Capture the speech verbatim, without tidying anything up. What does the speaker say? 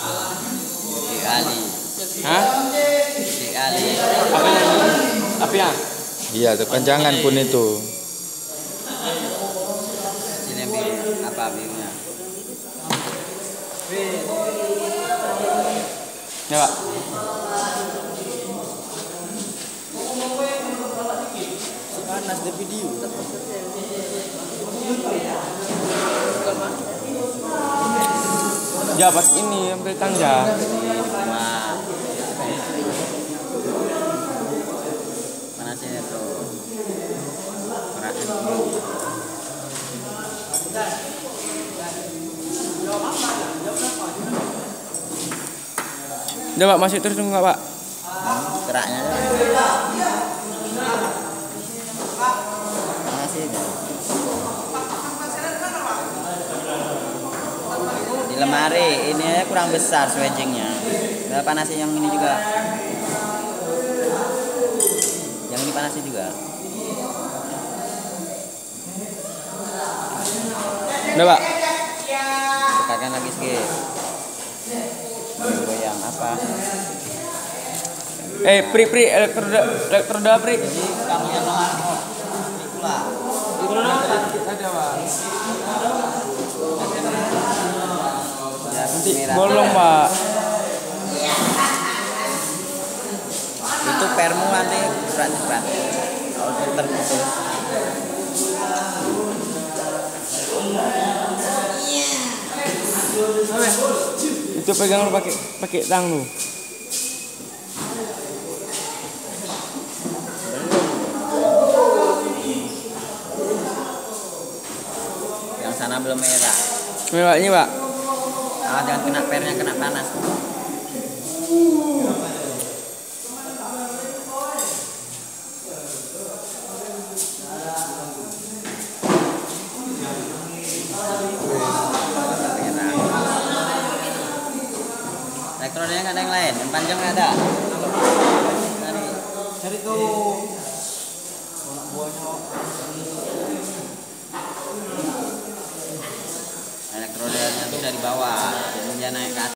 Di Ali. Hah? Di Ali. Apanya? Apanya? Iya, kepanjangan pun itu. Sini biru. Apa birunya? Ya, Pak. Panas di video. Ya, pas ini ambil tangga. Wah. Panasnya tuh. Perasan dulu. Udah, Pak, masuk terus enggak, Pak? Keraknya. Panasnya. Di lemari ini aja kurang besar swedgingnya. Udah panasin yang ini juga. Yang ini panasnya juga. Udah, Pak. Tekan lagi sedikit. Goyang apa? Eh, Pri, Pri, elektroda, elektroda, Pri. Jadi kamu yang lemah. Ini pula. Ada, Pak. Ya, Nanti merah. bolong, Pak. Itu permu nanti cepat-cepat. Kalau terputus. Itu pegang lu pakai pakai tang lu. Yang sana belum merah. Merah ini, Pak. Ah, jangan kena pernya, kena panas. Elektronnya nggak ada yang lain, yang panjang nggak ada. Cari, cari tuh. Elektronnya tuh dari bawah, kemudian naik ke atas.